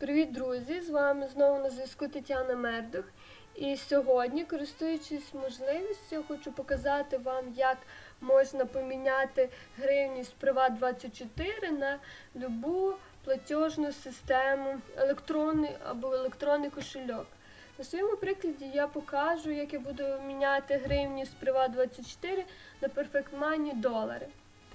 Привіт, друзі! З вами знову на зв'язку Тетяна Мердух. І сьогодні, користуючись можливістю, я хочу показати вам, як можна поміняти гривню з Приват24 на любу платіжну систему, електронний кошельок. На своєму прикладі я покажу, як я буду міняти гривню з Приват24 на Perfect Money долари.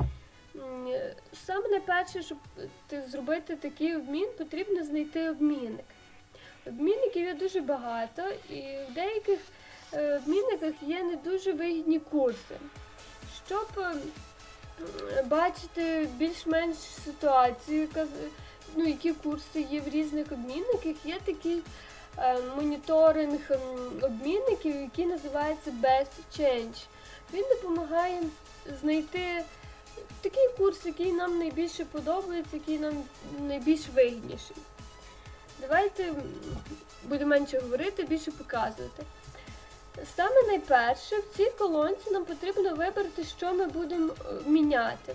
Саме найперше, щоб зробити такий обмін, потрібно знайти обмінник. Обмінників є дуже багато, і в деяких обмінниках є не дуже вигідні курси. Щоб бачити більш-менш ситуацію, які курси є в різних обмінниках, є такий моніторинг обмінників, який називається Best Change. Він допомагає знайти такий курс, який нам найбільше подобається, який нам найбільш вигідніший. Давайте буду менше говорити, більше показувати. Саме найперше, в цій колонці нам потрібно вибрати, що ми будемо міняти.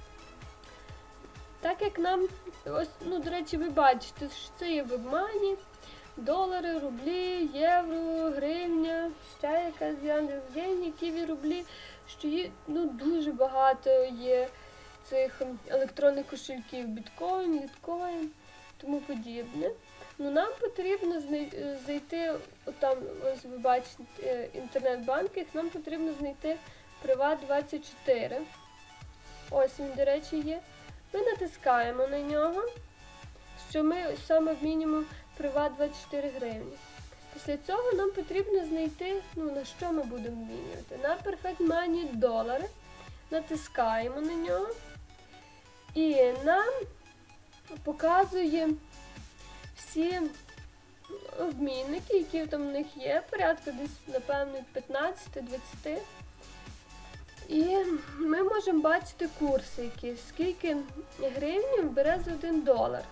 Так як нам, до речі, ви бачите, що це є WebMoney, долари, рублі, євро, гривня, ще якась Яндекс.Деньги, Ківі, рублі, що є, дуже багато є цих електронних кошельків, біткоін, літкоін, тому подібне. Нам потрібно зайти, там, ось ви бачите, інтернет-банкінг, нам потрібно знайти Приват24. Ось він, до речі, є. Ми натискаємо на нього, що ми саме обмінюємо Приват24 гривні. Після цього нам потрібно знайти, на що ми будемо обмінювати. На Perfect Money долари. Натискаємо на нього. І нам показує всі обмінники, які там в них є. Порядка десь, напевно, 15-20. І ми можемо бачити курси якісь, скільки гривень бере за 1 долар.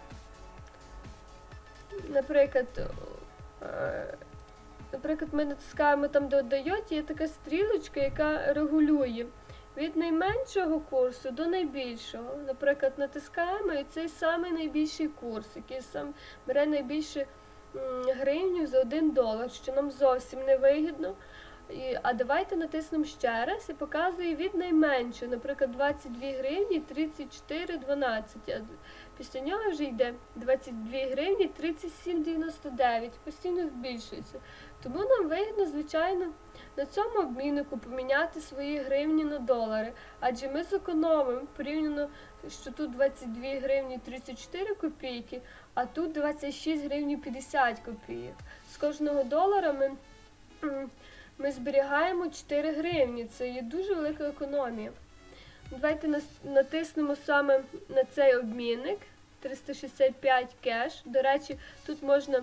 Наприклад, ми натискаємо там, де додають, є така стрілочка, яка регулює від найменшого курсу до найбільшого. Наприклад, натискаємо і цей самий найбільший курс, який сам бере найбільше гривню за 1 долар, що нам зовсім не вигідно. А давайте натиснемо ще раз і показує від найменшого, наприклад, 22 гривні 34,12. Після нього вже йде 22 гривні 37,99, постійно збільшується. Тому нам вигідно, звичайно, на цьому обміннику поміняти свої гривні на долари. Адже ми зекономимо порівняно, що тут 22 гривні 34 копійки, а тут 26 гривень 50 копійок. З кожного долара ми зберігаємо 4 гривні. Це є дуже велика економія. Давайте натиснемо саме на цей обмінник 365 кеш. До речі, тут можна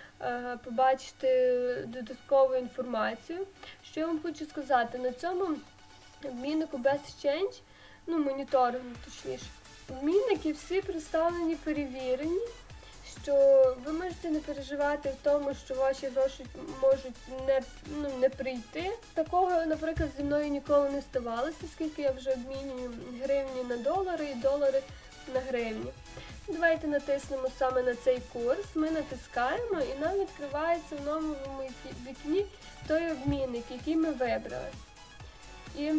побачити додаткову інформацію. Що я вам хочу сказати, на цьому обміннику Best Change, моніторингу точніше, обмінники всі представлені, перевірені, що ви можете не переживати в тому, що ваші гроші можуть не прийти. Такого, наприклад, зі мною ніколи не ставалося, оскільки я вже обмінюю гривні на долари і долари на гривні. Давайте натиснемо саме на цей курс, ми натискаємо і нам відкривається в новому вікні той обмінник, який ми вибрали. І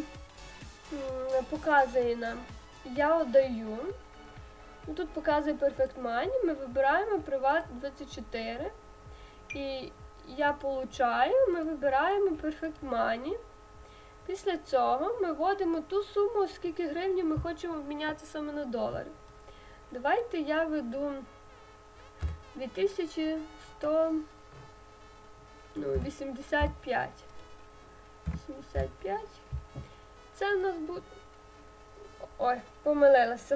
показує нам «Я отдаю». Тут показує Perfect Money, ми вибираємо Приват24 і «Я получаю», ми вибираємо Perfect Money. Після цього ми вводимо ту суму, скільки гривень ми хочемо обміняти саме на долари. Давайте я введу 2185. 85. Це в нас буде... Ой, помилилася.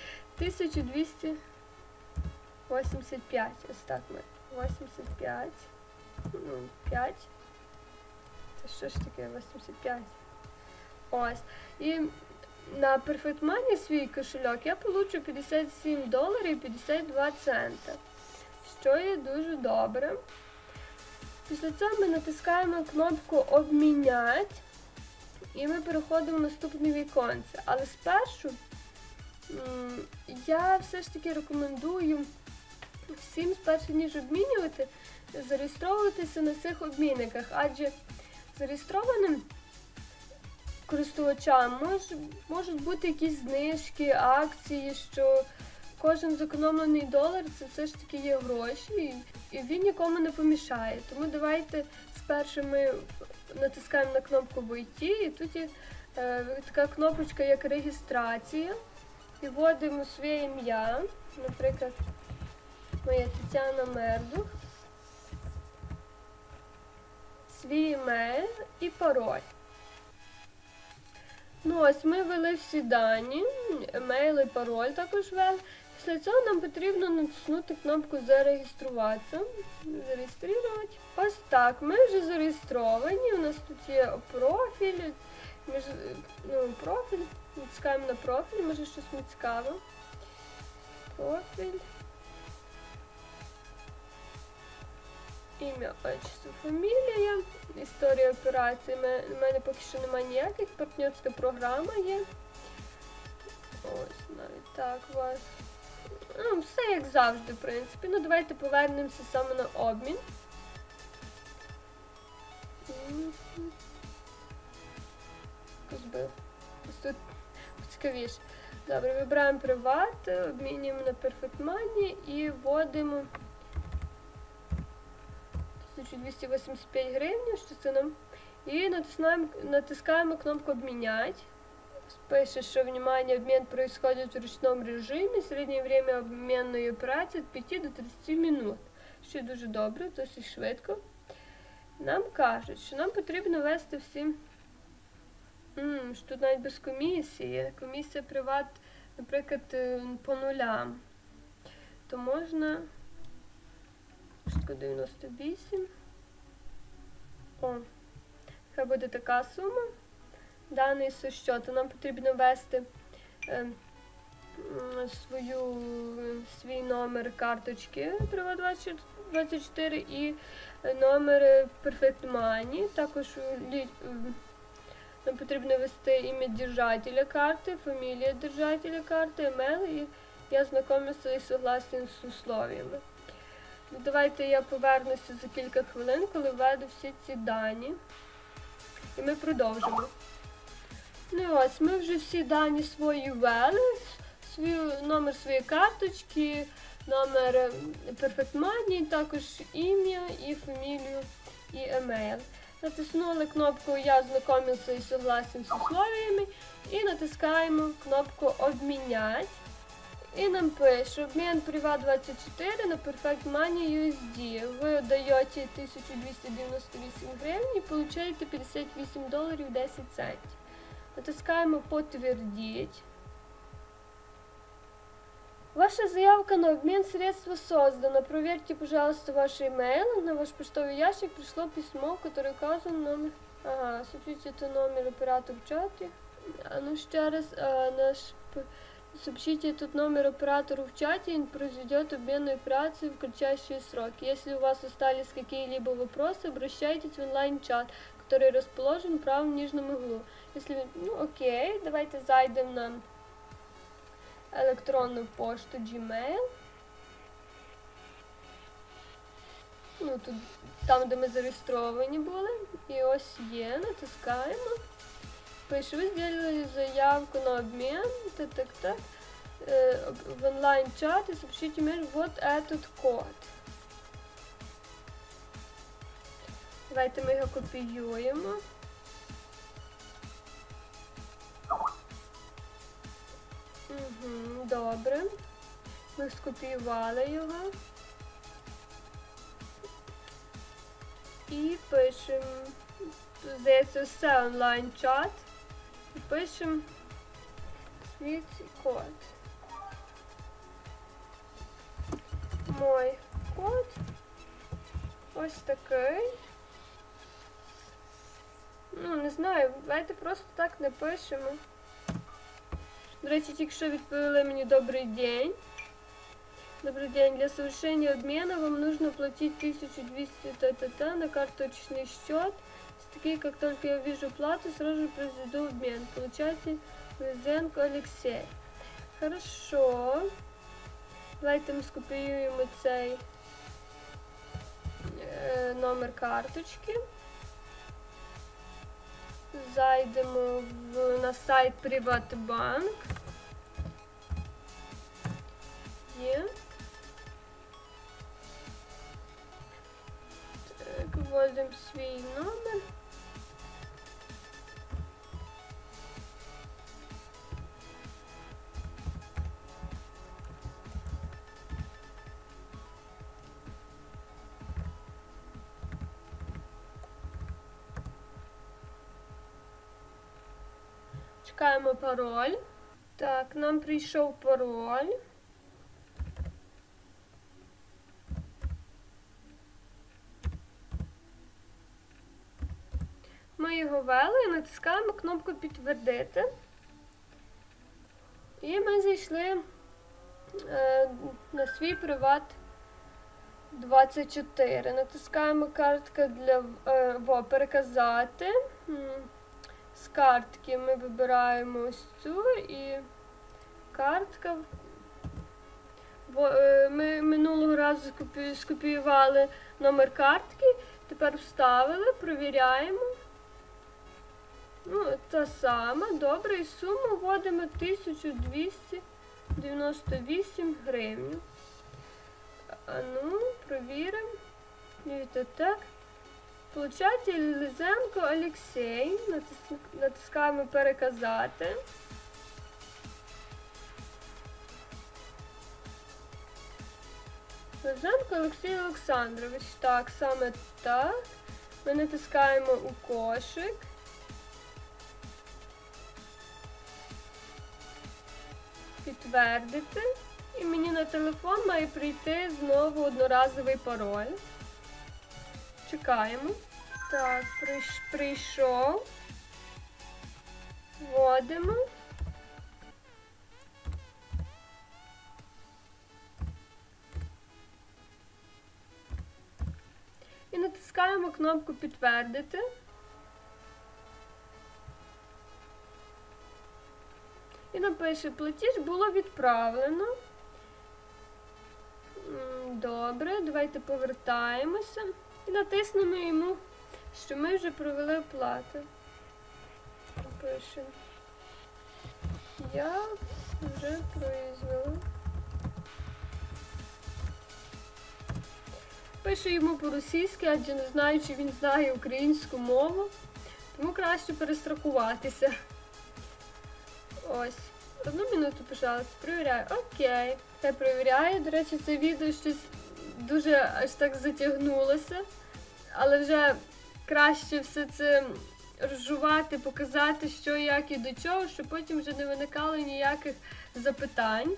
1285. Ось так ми. 85. 5. Це що ж таке 85? Ось. І на Perfect Money свій кошельок я получу 57 доларів 52 цента, що є дуже добре. Після цього ми натискаємо кнопку «Обміняти» і ми переходимо в наступне віконце. Але спершу я все ж таки рекомендую всім перш ніж обмінювати, зареєстровуватися на цих обмінниках, адже зареєстрованим користувачам можуть бути якісь знижки, акції, що кожен зекономлений долар це все ж таки є гроші, і він нікому не помішає. Тому давайте спершу ми натискаємо на кнопку «Войти», і тут є така кнопочка, як реєстрація, і вводимо своє ім'я, наприклад, моя Тетяна Мердух, свій емейл і пароль. Ну ось ми ввели всі дані, емейл і пароль також ввели. Після цього нам потрібно натиснути кнопку «Зареєструватися», «Зареєструвати». Ось так, ми вже зареєстровані, у нас тут є профіль, профіль, натискаємо на профіль, може щось не цікаве. Профіль. Ім'я, отчество, фамілія, історія операції. У мене поки що немає ніяких, партнерська програма є. Ось, навіть так, вас. Ну, все як завжди, в принципі. Ну, давайте повернемося саме на обмін. Ось тут цікавіше. Добре, вибираємо приват, обмінюємо на Perfect Money і вводимо 1285 гривень, що це нам. І натискаємо кнопку «Обмінять». Пише, що, внимание, обмен происходит в ручном режимі, середнє время обмінної операції від 5 до 30 минут. Що дуже добре, досить швидко. Нам кажуть, що нам потрібно ввести всі, що тут навіть без комісії. Комісія приват, наприклад, по нулям. То можна 98. О, хай буде така сума. Даний сущот. Нам потрібно ввести свій номер карточки Приват24 і номер Perfect Money. Також нам потрібно ввести ім'я держателя карти, фамілія держателя карти, емейл, і я знайомлюся і согласен з условиями. Давайте я повернуся за кілька хвилин, коли введу всі ці дані. І ми продовжимо. Ну і ось, ми вже всі дані свої ввели, номер своєї карточки, номер Perfect Money, також ім'я і фамілію і емейл. Натиснули кнопку «Я знайомився і согласен з условиями» і натискаємо кнопку «Обмінять». І нам пише «Обмін Приват24 на Perfect Money USD». Ви даєте 1298 гривень і получаєте $58 10 центів. Натискаємо «Подтвердить». Ваша заявка на обмен средства создана. Проверьте, пожалуйста, ваш email. На ваш почтовый ящик пришло письмо, в которое указан номер. Ага, сообщите номер оператора в чате. Ну, еще раз, сообщите этот номер оператору в чате, он произведет обменную операцию в кратчайшие сроки. Если у вас остались какие-либо вопросы, обращайтесь в онлайн-чат, который расположен в правом нижнем углу. Если, ну окей, давайте зайдем на електронну пошту Gmail. Ну, тут, там, де ми зареєстровані були. І ось є, натискаємо. Пише, ви зробили заявку на обмін, так, в онлайн-чат, і сообщите мені, вот этот код. Давайте ми його копіюємо. Добре. Ми скопіювали його. І пишемо, здається, все онлайн-чат. І пишемо свій код. Мой код ось такий. Ну, не знаю, давайте просто так напишемо. До речі, тільки що відповіли мені «Добрий день». Добрый день. Для совершения обмена вам нужно платить 1200 на карточный счет. Такие, как только я вижу плату, сразу же произведу обмен. Получайте Лизенко Алексей. Хорошо. Давайте ми скопіюємо цей номер карточки. Зайдемо на сайт Приватбанк. Є. Так, вводимо свій номер. Чекаємо пароль. Так, нам прийшов пароль. Ми його ввели і натискаємо кнопку підтвердити. І ми зайшли на свій Приват24. Натискаємо картка для переказати. З картки ми вибираємо ось цю і картка. Ми минулого разу скопіювали номер картки, тепер вставили, провіряємо. Ну, та сама, добре, і суму вводимо 1298 гривень. А ну, провіримо. Дивіться, так. Получатель Лизенко Олексій. Натискаємо переказати. Лизенко Олексій Олександрович. Так, саме так. Ми натискаємо у кошик. Підтвердити. І мені на телефон має прийти знову одноразовий пароль. Чекаємо. Так, прийшов. Вводимо. І натискаємо кнопку підтвердити. І напише, платіж було відправлено. Добре, давайте повертаємося. І натиснемо йому, що ми вже провели оплату. Пише. Я вже произвела. Пише йому по-російськи, адже не знаю, чи він знає українську мову. Тому краще перестрахуватися. Ось. 1 минуту, пожалуйста, перевіряю. Окей. Я перевіряю. До речі, це відео щось дуже аж так затягнулося. Але вже краще все це розжувати, показати, що, як і до чого, щоб потім вже не виникало ніяких запитань.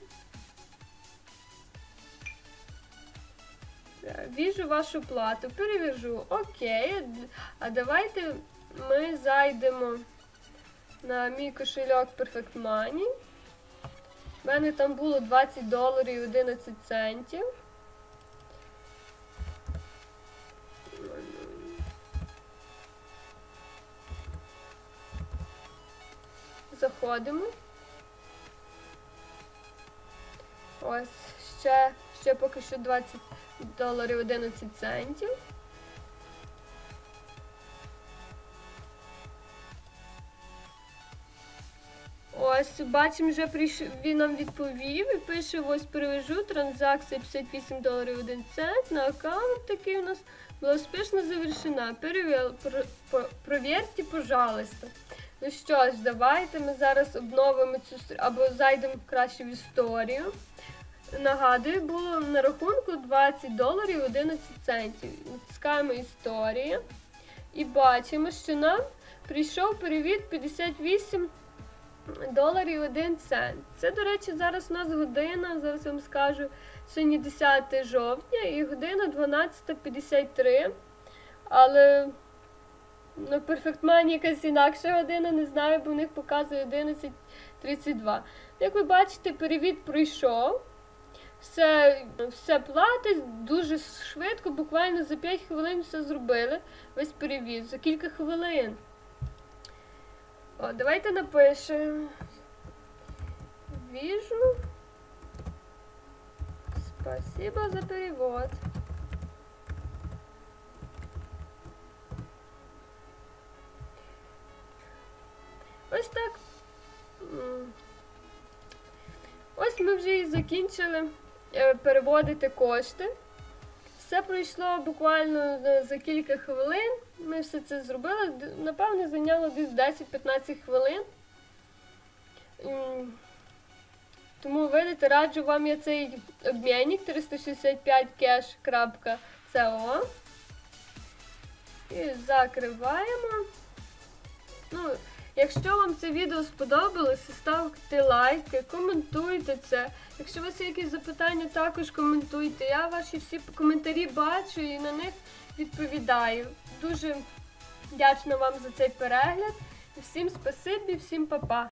Віжу вашу плату, перевяжу. Окей. А давайте ми зайдемо на мій кошельок Perfect Money. У мене там було $20 і 11 центів. Заходимо. Ось, ще поки що $20 і 11 центів. Ось, бачимо, вже він нам відповів і пише, ось перевожу, транзакція $58 і 1 цент на аккаунт такий у нас була успішно завершена. Провірте, пожалуйста. Ну що ж, давайте ми зараз обновимо цю, або зайдемо краще в історію. Нагадую, було на рахунку $20 і 11 центів. Натискаємо історію і бачимо, що нам прийшов перевід $58 і 1 цент. Це, до речі, зараз у нас година, зараз я вам скажу, сьогодні 10 жовтня і година 12:53. Але на Perfect Money якась інакша година, не знаю, бо в них показує 11:32. Як ви бачите, перевід пройшов. Все платить дуже швидко, буквально за 5 хвилин все зробили. Весь перевід, за кілька хвилин. О, давайте напишемо. Вижу. Спасибо за перевод. Ось так. Ось ми вже і закінчили переводити кошти. Все пройшло буквально за кілька хвилин. Ми все це зробили. Напевно, зайняло десь 10-15 хвилин. Тому, видите, раджу вам я цей обмінник 365cash.co. І закриваємо. Якщо вам це відео сподобалося, ставте лайки, коментуйте це. Якщо у вас є якісь запитання, також коментуйте. Я ваші всі коментарі бачу і на них відповідаю. Дуже вдячна вам за цей перегляд. Всім спасибі, всім па-па.